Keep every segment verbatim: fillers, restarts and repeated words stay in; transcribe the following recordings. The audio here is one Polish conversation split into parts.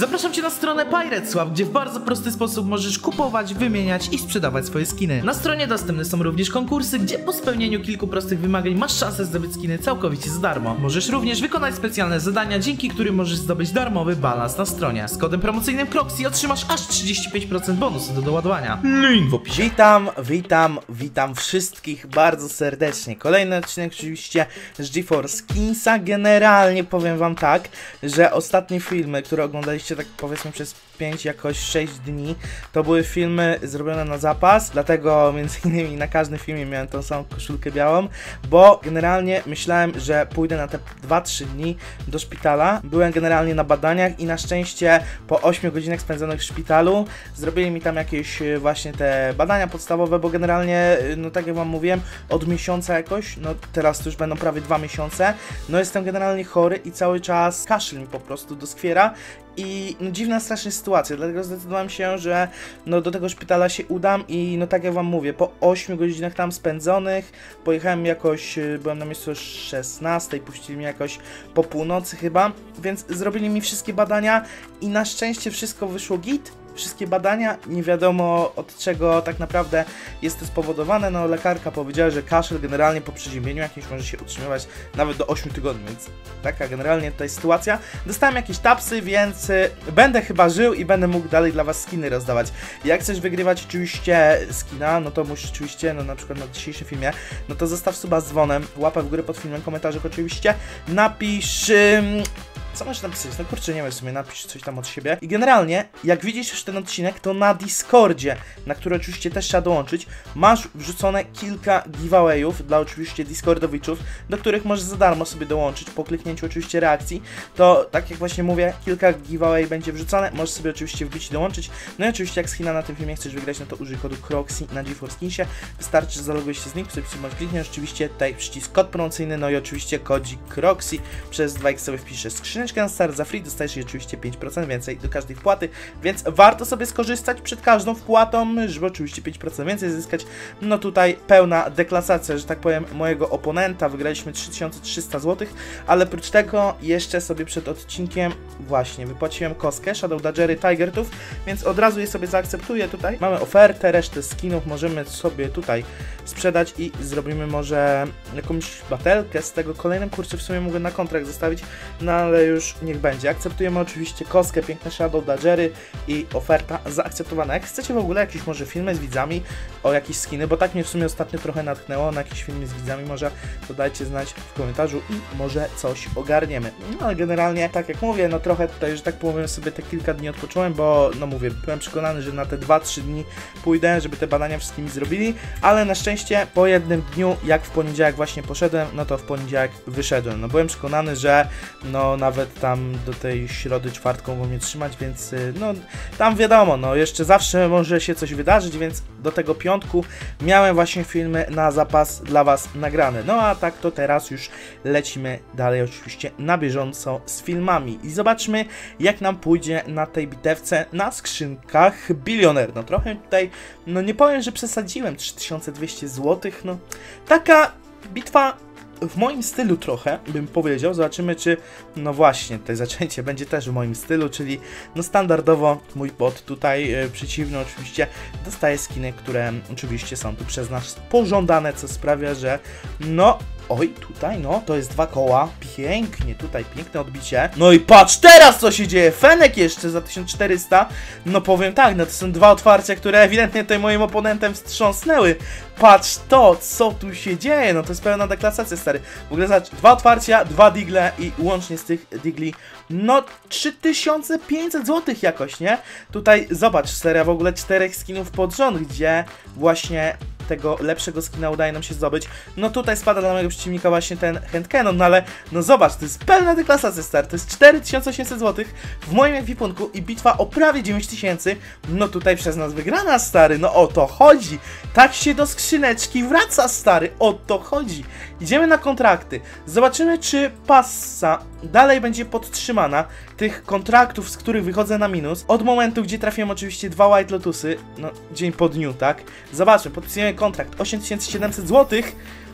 Zapraszam Cię na stronę PiratesSwap, gdzie w bardzo prosty sposób możesz kupować, wymieniać i sprzedawać swoje skiny. Na stronie dostępne są również konkursy, gdzie po spełnieniu kilku prostych wymagań masz szansę zdobyć skiny całkowicie za darmo. Możesz również wykonać specjalne zadania, dzięki którym możesz zdobyć darmowy balans na stronie. Z kodem promocyjnym Croxy otrzymasz aż trzydzieści pięć procent bonusu do doładowania. Link w opisie. Witam, witam, witam wszystkich bardzo serdecznie. Kolejny odcinek oczywiście z GeForce Skinsa. Generalnie powiem wam tak, że ostatnie filmy, które oglądaliście tak powiedzmy przez pięć, jakoś sześć dni, to były filmy zrobione na zapas, dlatego między innymi na każdym filmie miałem tą samą koszulkę białą, bo generalnie myślałem, że pójdę na te dwa trzy dni do szpitala. Byłem generalnie na badaniach i na szczęście po ośmiu godzinach spędzonych w szpitalu zrobili mi tam jakieś właśnie te badania podstawowe, bo generalnie, no tak jak wam mówiłem, od miesiąca jakoś, no teraz to już będą prawie dwa miesiące, no jestem generalnie chory i cały czas kaszel mi po prostu doskwiera. I no, dziwna strasznie sytuacja, dlatego zdecydowałem się, że no, do tego szpitala się udam i no tak jak wam mówię, po ośmiu godzinach tam spędzonych, pojechałem jakoś, byłem na miejscu o szesnastej, puścili mnie jakoś po północy chyba, więc zrobili mi wszystkie badania i na szczęście wszystko wyszło git. Wszystkie badania, nie wiadomo od czego tak naprawdę jest to spowodowane, no lekarka powiedziała, że kaszel generalnie po przeziębieniu jakimś może się utrzymywać nawet do ośmiu tygodni, więc taka generalnie tutaj sytuacja. Dostałem jakieś tapsy, więc y, będę chyba żył i będę mógł dalej dla was skiny rozdawać. Jak chcesz wygrywać oczywiście skina, no to musisz oczywiście, no na przykład na dzisiejszym filmie, no to zostaw suba z dzwonem, łapę w górę pod filmem, komentarzach oczywiście, napisz... Y, Co masz napisać? No kurczę, nie wiem, w sumie napisz coś tam od siebie. I generalnie, jak widzisz już ten odcinek, to na Discordzie, na który oczywiście też trzeba dołączyć, masz wrzucone kilka giveawayów dla oczywiście Discordowiczów, do których możesz za darmo sobie dołączyć po kliknięciu oczywiście reakcji. To tak jak właśnie mówię, kilka giveaway będzie wrzucone, możesz sobie oczywiście wbić i dołączyć. No i oczywiście jak skina na tym filmie chcesz wygrać, no to użyj kodu Croxy na GeForce Skinsie. Wystarczy, że zalogujesz się z linku, sobie klikniesz oczywiście tutaj przycisk kod promocyjny, no i oczywiście kodzik Croxy. Przez dwa x sobie wpiszesz skrzyneczkę na start za free, dostajesz oczywiście pięć procent więcej do każdej wpłaty, więc warto sobie skorzystać przed każdą wpłatą, żeby oczywiście pięć procent więcej zyskać. No tutaj pełna deklasacja, że tak powiem, mojego oponenta, wygraliśmy trzy tysiące trzysta złotych, ale oprócz tego jeszcze sobie przed odcinkiem właśnie wypłaciłem kostkę Shadow Dodgery Tigertów, więc od razu je sobie zaakceptuję tutaj. Mamy ofertę, resztę skinów możemy sobie tutaj sprzedać i zrobimy może jakąś batelkę z tego. Kolejnym kurczę w sumie mogę na kontrakt zostawić, no ale już niech będzie. Akceptujemy oczywiście kostkę, piękne Shadow Dodgery i oferta zaakceptowana. Jak chcecie w ogóle jakieś może filmy z widzami o jakieś skiny, bo tak mnie w sumie ostatnio trochę natknęło na jakieś filmy z widzami, może to dajcie znać w komentarzu i może coś ogarniemy. No ale generalnie, tak jak mówię, no trochę tutaj, że tak powiem, sobie te kilka dni odpocząłem, bo no mówię, byłem przekonany, że na te dwa trzy dni pójdę, żeby te badania wszystkimi zrobili, ale na szczęście po jednym dniu, jak w poniedziałek właśnie poszedłem, no to w poniedziałek wyszedłem. No byłem przekonany, że no nawet tam do tej środy, czwartką mogą mnie trzymać, więc no tam wiadomo, no jeszcze zawsze może się coś wydarzyć, więc do tego piątku miałem właśnie filmy na zapas dla was nagrane. No a tak to teraz już lecimy dalej oczywiście na bieżąco z filmami i zobaczmy jak nam pójdzie na tej bitewce na skrzynkach Bilioner. No trochę tutaj, no nie powiem, że przesadziłem, trzy tysiące dwieście złotych, no taka bitwa w moim stylu trochę, bym powiedział. Zobaczymy, czy, no właśnie, tutaj zaczęcie będzie też w moim stylu, czyli no standardowo mój bot tutaj yy, przeciwny oczywiście dostaje skiny, które oczywiście są tu przez nas pożądane, co sprawia, że no oj, tutaj, no, to jest dwa koła, pięknie, tutaj, piękne odbicie. No i patrz teraz, co się dzieje, Fenek jeszcze za tysiąc czterysta, no powiem tak, no to są dwa otwarcia, które ewidentnie tutaj moim oponentem wstrząsnęły. Patrz to, co tu się dzieje, no to jest pełna deklasacja, stary. W ogóle zobacz, dwa otwarcia, dwa digle i łącznie z tych digli, no trzy tysiące pięćset złotych jakoś, nie? Tutaj, zobacz, seria w ogóle czterech skinów pod rząd, gdzie właśnie tego lepszego skina udaje nam się zdobyć. No tutaj spada dla mojego przeciwnika właśnie ten handcannon, no ale no zobacz, to jest pełna deklasacja, stary, to jest cztery tysiące osiemset złotych w moim ekwipunku i bitwa o prawie dziewięć tysięcy, no tutaj przez nas wygrana, stary, no o to chodzi, tak się do skrzyneczki wraca, stary, o to chodzi. Idziemy na kontrakty, zobaczymy, czy passa dalej będzie podtrzymana, tych kontraktów, z których wychodzę na minus, od momentu, gdzie trafiłem oczywiście dwa White Lotusy, no dzień po dniu, tak? Zobaczmy, podpisujemy kontrakt, osiem tysięcy siedemset złotych,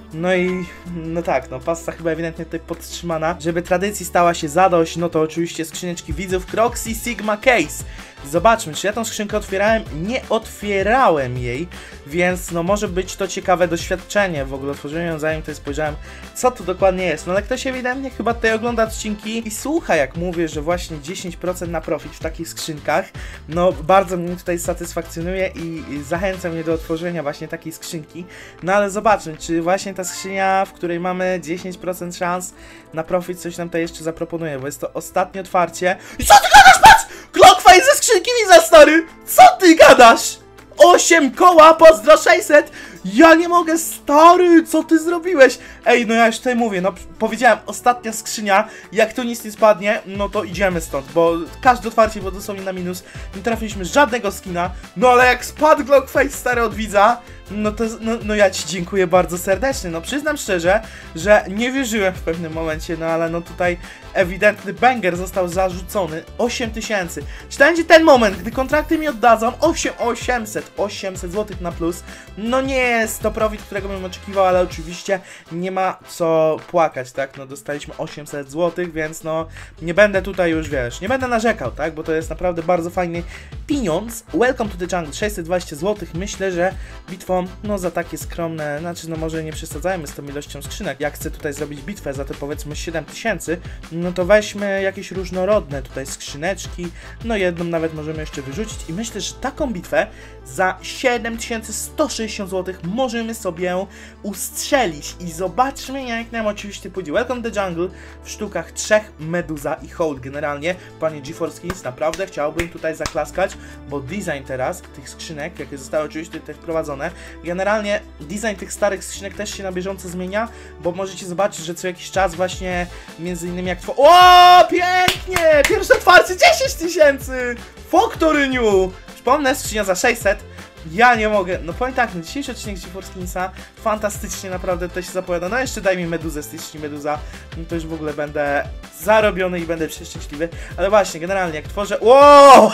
No i no tak, no pasta chyba ewidentnie tutaj podtrzymana. Żeby tradycji stała się zadość, no to oczywiście skrzyneczki widzów Croxy Sigma Case. Zobaczmy, czy ja tą skrzynkę otwierałem? Nie otwierałem jej, więc no może być to ciekawe doświadczenie. W ogóle otworzyłem ją, zanim tutaj spojrzałem, co tu dokładnie jest. No ale ktoś ewidentnie chyba tutaj ogląda odcinki i słucha, jak mówię, że właśnie dziesięć procent na profit w takich skrzynkach. No bardzo mnie tutaj satysfakcjonuje i zachęca mnie do otworzenia właśnie takiej skrzynki. No ale zobaczmy, czy właśnie ta skrzynia, w której mamy dziesięć procent szans na profit, coś nam tutaj jeszcze zaproponuje, bo jest to ostatnie otwarcie. I co ty gadasz, patrz! Clockface ze skrzynki widzę, stary! Co ty gadasz? osiem koła, pozdro sześćset! Ja nie mogę, stary, co ty zrobiłeś? Ej, no ja już tutaj mówię, no powiedziałem, ostatnia skrzynia, jak tu nic nie spadnie, no to idziemy stąd, bo każde otwarcie było dosłownie na minus, nie trafiliśmy żadnego skina, no ale jak spadł Clockface, stary, od widza, no to, no, no ja ci dziękuję bardzo serdecznie, no przyznam szczerze, że nie wierzyłem w pewnym momencie, no ale no tutaj ewidentny banger został zarzucony, osiem tysięcy. Czy to będzie ten moment, gdy kontrakty mi oddadzą, osiem osiemset, osiemset złotych na plus, no nie jest to profit, którego bym oczekiwał, ale oczywiście nie ma co płakać, tak, no dostaliśmy osiemset złotych, więc no nie będę tutaj już, wiesz, nie będę narzekał, tak, bo to jest naprawdę bardzo fajny pieniądz. Welcome to the jungle, sześćset dwadzieścia złotych, myślę, że bitwą, no za takie skromne, znaczy no może nie przesadzajmy z tą ilością skrzynek, jak chcę tutaj zrobić bitwę za te powiedzmy siedem tysięcy, no to weźmy jakieś różnorodne tutaj skrzyneczki, no jedną nawet możemy jeszcze wyrzucić i myślę, że taką bitwę za siedem tysięcy sto sześćdziesiąt złotych możemy sobie ustrzelić i zobaczmy, jak nam oczywiście pójdzie. Welcome to the jungle w sztukach trzech Meduza i Hold. Generalnie, panie GeForce Skins, naprawdę chciałbym tutaj zaklaskać, bo design teraz tych skrzynek, jakie zostały oczywiście tutaj wprowadzone, generalnie design tych starych skrzynek też się na bieżąco zmienia, bo możecie zobaczyć, że co jakiś czas właśnie między innymi jak... O, pięknie! Pierwsze otwarcie dziesięć tysięcy! Factory-New! Przypomnę, skrzynia za sześćset. Ja nie mogę, no powiem tak, no dzisiejszy odcinek GeForce Skinsa fantastycznie naprawdę tutaj się zapowiada. No jeszcze daj mi meduzę z tej skrzyni meduza, no to już w ogóle będę zarobiony i będę przeszczęśliwy. Ale właśnie, generalnie jak tworzę... Wow!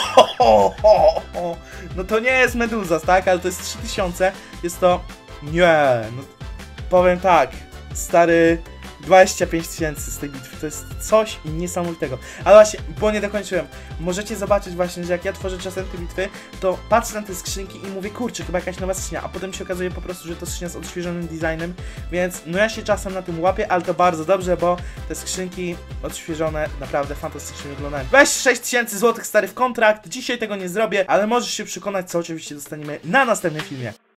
No to nie jest meduza, tak? Ale to jest trzy tysiące. Jest to... Nie, no powiem tak, stary... dwadzieścia pięć tysięcy z tej bitwy, to jest coś niesamowitego. Ale właśnie, bo nie dokończyłem, możecie zobaczyć właśnie, że jak ja tworzę czasem te bitwy, to patrzę na te skrzynki i mówię, kurczę, chyba jakaś nowa skrzynia, a potem się okazuje po prostu, że to skrzynia z odświeżonym designem, więc no ja się czasem na tym łapię, ale to bardzo dobrze, bo te skrzynki odświeżone naprawdę fantastycznie wyglądają. Weź sześć tysięcy złotych, stary, w kontrakt, dzisiaj tego nie zrobię, ale możesz się przekonać, co oczywiście dostaniemy na następnym filmie.